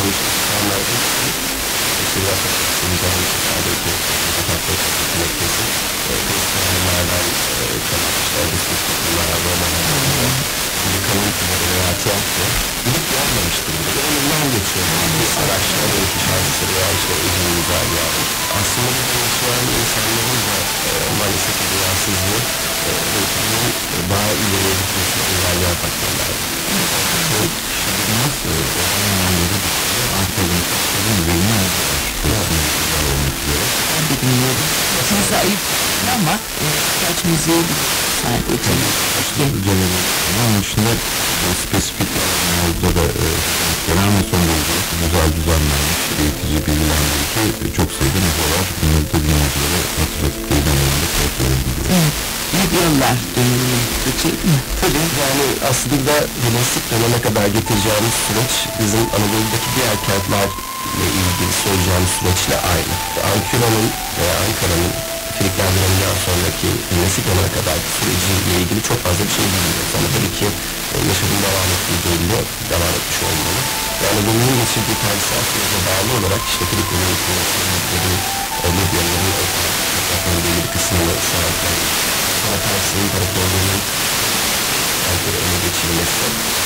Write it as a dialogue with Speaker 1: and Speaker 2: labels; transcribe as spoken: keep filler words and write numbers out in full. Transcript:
Speaker 1: çalışanlar da mesela sizden ifade etmek kitapta etmektesin. Festivallerden çalışmışlar, bir festivaller, romanlar, müzikalın veya tiyatro. Gidip yapmamıştır. Önünden geçiyor. Bir araçlar, bir şarkısı veya işte uzun güzel yani. Aslında bu konuşulan insanların da maalesef duyarsızlığı ülkenin daha ileriye gitmesine engeller faktörler. Nasıl olanları arkadaşların yüreğine
Speaker 2: Çok zayıf ama kaç müziği sadece
Speaker 3: onun dışında spesifik alanlarda da genel ve son derece güzel düzenlenmiş, eğitici, bilgilendirici çok sayıda müzeler bunları da dinleyicilere hatırlatıkları döneminde kontrol ediliyor.
Speaker 2: Evet. Ne diyorlar dönemini geçecek mi?
Speaker 1: Tabii yani aslında klasik döneme kadar getireceğimiz süreç bizim Anadolu'daki diğer kentlerle ilgili söyleyeceğimiz süreçle aynı. Ankara'nın veya Ankara'nın Frikler döneminden sonraki klasik döneme kadar süreciyle ilgili çok fazla bir şey bilmiyoruz. Ama tabii ki yaşamın devam ettiği belli, devam etmiş olmalı. Yani bunun geçirdiği tarihsel sürece bağlı olarak işte Frikler'in kullanıldığı medyaların özellikle belli bir kısmını sanatlar, sanat arasının imparatorluğunun öne geçirilmesi